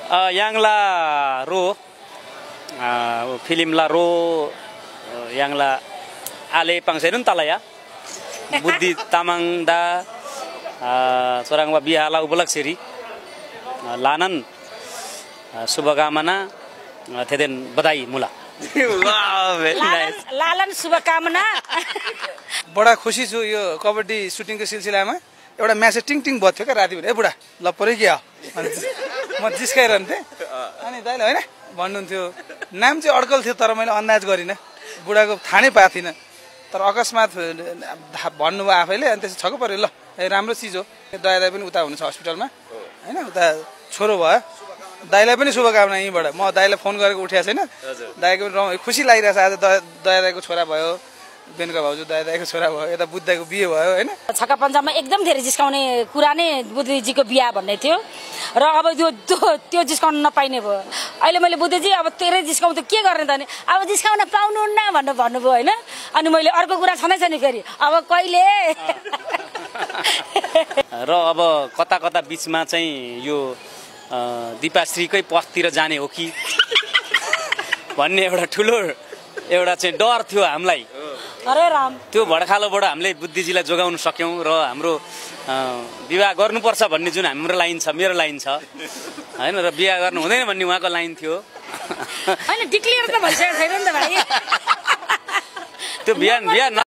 yang la ro film la ro yang la ale pangsenun tala ya Budi Tamang da seorang bihala ubalaksiri lanan शुभकामना थेदेन बधाई मुला लालन शुभकामना बडा खुसी छु यो कबड्डी सुटिङको सिलसिलामा एउटा म्यासेज टिङ टिङ बज्थ्यो क्या राति ए बुढा ल परै क्या म जिस्काइरहन्थेँ अनि दाइले होइन भन्नुहुन्थ्यो नाम चाहिँ अड्कल थियो तर मैले अन्दाज गरिनँ बुढाको थाहा नै पाएको थिइनँ तर अकस्मात भन्नुभयो आफैले अनि त्यसपछि छक्क पऱ्यो ल ए राम्रो चिज हो दया दाइ पनि उता हुनुहुन्छ हस्पिटलमा होइन उता छोरो भयो दाइलाई पनि शुभकामना यहीँबाट म दाइलाई फोन गरेको उठेको छैन दाइको पनि खुसी लागिरहेछ आज दया दाइको छोरा भयो बेनुका भाउजू दया दाइको छोरा भयो यता बुद्ध दाइको बिहे भयो होइन छक्का पञ्चाममा एकदम धेरै जिस्काउने कुरा नै बुद्धजीको बिहा भन्ने थियो र अब त्यो जिस्काउन नपाइने भयो अहिले मैले बुद्धजी अब तेरै जिस्काउँ त के गर्ने त नि अब जिस्काउन पाउनुहुन्न भनेर भन्नुभयो होइन अनि मैले अर्को कुरा छँदैछ नि फेरि अब कहिले र अब कता कता बिचमा चाहिँ यो दिपाश्रीकै पथतिर जाने हो कि भन्ने एउटा ठुलो एउटा चाहिँ डर थियो हामीलाई अरे राम त्यो भडखालोबाट हामीले बुद्धिजीलाई जोगाउन सक्यौं र हाम्रो विवाह गर्नुपर्छ भन्ने जुन हाम्रो लाइन छ मेरो लाइन छ हैन र बिहे गर्नु हुँदैन भन्ने उहाँको लाइन थियो हैन डिक्लेयर त भइसकेको छैन नि त भाइ त्यो बिहा